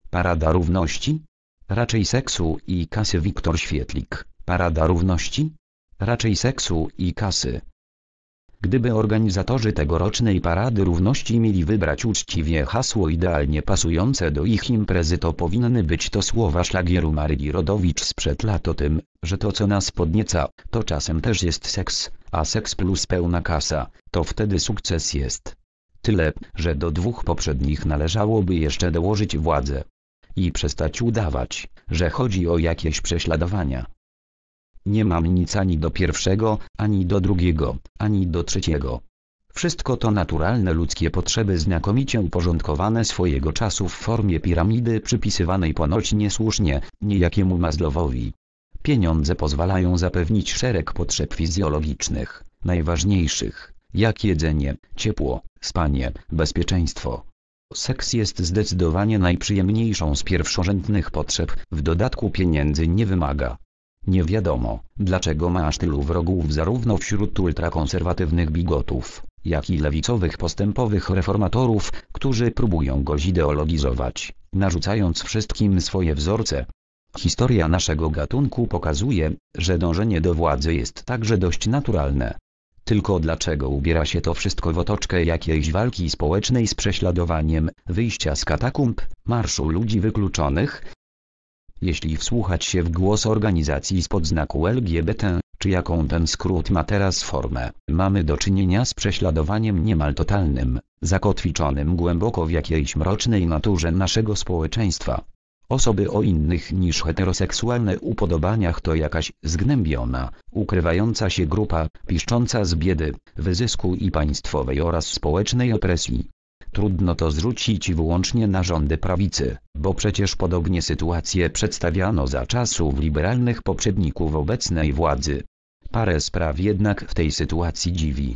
Parada równości? Raczej seksu i kasy. Wiktor Świetlik. Parada równości? Raczej seksu i kasy. Gdyby organizatorzy tegorocznej Parady Równości mieli wybrać uczciwie hasło idealnie pasujące do ich imprezy, to powinny być to słowa szlagieru Maryi Rodowicz sprzed lat o tym, że to co nas podnieca, to czasem też jest seks, a seks plus pełna kasa, to wtedy sukces jest. Tyle, że do dwóch poprzednich należałoby jeszcze dołożyć władzę. I przestać udawać, że chodzi o jakieś prześladowania. Nie mam nic ani do pierwszego, ani do drugiego, ani do trzeciego. Wszystko to naturalne ludzkie potrzeby znakomicie uporządkowane swojego czasu w formie piramidy przypisywanej ponoć niesłusznie, niejakiemu Maslowowi. Pieniądze pozwalają zapewnić szereg potrzeb fizjologicznych, najważniejszych, jak jedzenie, ciepło, spanie, bezpieczeństwo. Seks jest zdecydowanie najprzyjemniejszą z pierwszorzędnych potrzeb, w dodatku pieniędzy nie wymaga. Nie wiadomo, dlaczego ma aż tylu wrogów zarówno wśród ultrakonserwatywnych bigotów, jak i lewicowych postępowych reformatorów, którzy próbują go zideologizować, narzucając wszystkim swoje wzorce. Historia naszego gatunku pokazuje, że dążenie do władzy jest także dość naturalne. Tylko dlaczego ubiera się to wszystko w otoczkę jakiejś walki społecznej z prześladowaniem, wyjścia z katakumb, marszu ludzi wykluczonych? Jeśli wsłuchać się w głos organizacji spod znaku LGBT, czy jaką ten skrót ma teraz formę, mamy do czynienia z prześladowaniem niemal totalnym, zakotwiczonym głęboko w jakiejś mrocznej naturze naszego społeczeństwa. Osoby o innych niż heteroseksualne upodobaniach to jakaś zgnębiona, ukrywająca się grupa, piszcząca z biedy, wyzysku i państwowej oraz społecznej opresji. Trudno to zrzucić wyłącznie na rządy prawicy, bo przecież podobnie sytuacje przedstawiano za czasów liberalnych poprzedników obecnej władzy. Parę spraw jednak w tej sytuacji dziwi.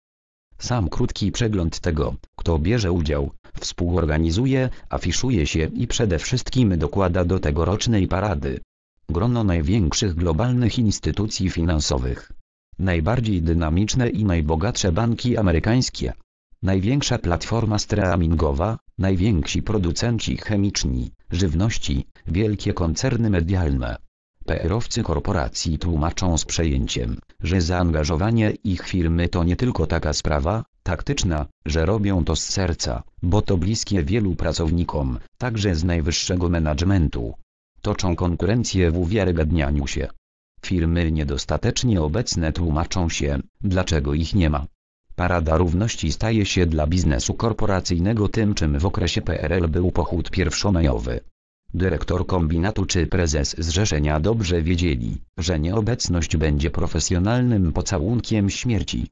Sam krótki przegląd tego, kto bierze udział, współorganizuje, afiszuje się i przede wszystkim dokłada do tegorocznej parady. Grono największych globalnych instytucji finansowych. Najbardziej dynamiczne i najbogatsze banki amerykańskie. Największa platforma streamingowa, najwięksi producenci chemiczni, żywności, wielkie koncerny medialne. PR-owcy korporacji tłumaczą z przejęciem, że zaangażowanie ich firmy to nie tylko taka sprawa taktyczna, że robią to z serca, bo to bliskie wielu pracownikom, także z najwyższego managementu. Toczą konkurencję w uwiarygadnianiu się. Firmy niedostatecznie obecne tłumaczą się, dlaczego ich nie ma. Parada Równości staje się dla biznesu korporacyjnego tym, czym w okresie PRL był pochód pierwszomajowy. Dyrektor kombinatu czy prezes zrzeszenia dobrze wiedzieli, że nieobecność będzie profesjonalnym pocałunkiem śmierci.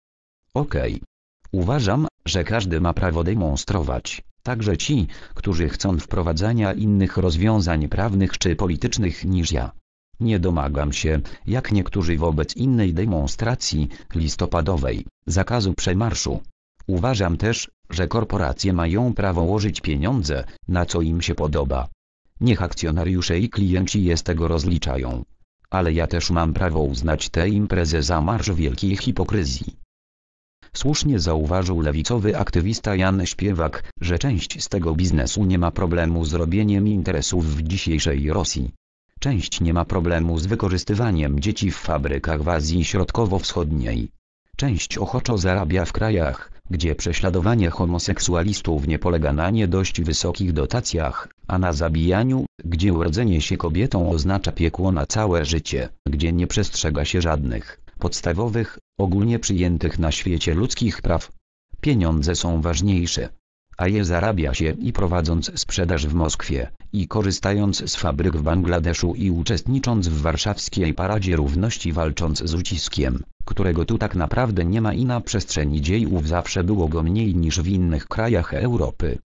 Okej. Uważam, że każdy ma prawo demonstrować, także ci, którzy chcą wprowadzania innych rozwiązań prawnych czy politycznych niż ja. Nie domagam się, jak niektórzy wobec innej demonstracji, listopadowej, zakazu przemarszu. Uważam też, że korporacje mają prawo łożyć pieniądze, na co im się podoba. Niech akcjonariusze i klienci je z tego rozliczają. Ale ja też mam prawo uznać tę imprezę za marsz wielkiej hipokryzji. Słusznie zauważył lewicowy aktywista Jan Śpiewak, że część z tego biznesu nie ma problemu z robieniem interesów w dzisiejszej Rosji. Część nie ma problemu z wykorzystywaniem dzieci w fabrykach w Azji Środkowo-Wschodniej. Część ochoczo zarabia w krajach, gdzie prześladowanie homoseksualistów nie polega na nie dość wysokich dotacjach, a na zabijaniu, gdzie urodzenie się kobietą oznacza piekło na całe życie, gdzie nie przestrzega się żadnych podstawowych, ogólnie przyjętych na świecie ludzkich praw. Pieniądze są ważniejsze. A je zarabia się i prowadząc sprzedaż w Moskwie, i korzystając z fabryk w Bangladeszu i uczestnicząc w warszawskiej Paradzie Równości walcząc z uciskiem, którego tu tak naprawdę nie ma i na przestrzeni dziejów zawsze było go mniej niż w innych krajach Europy.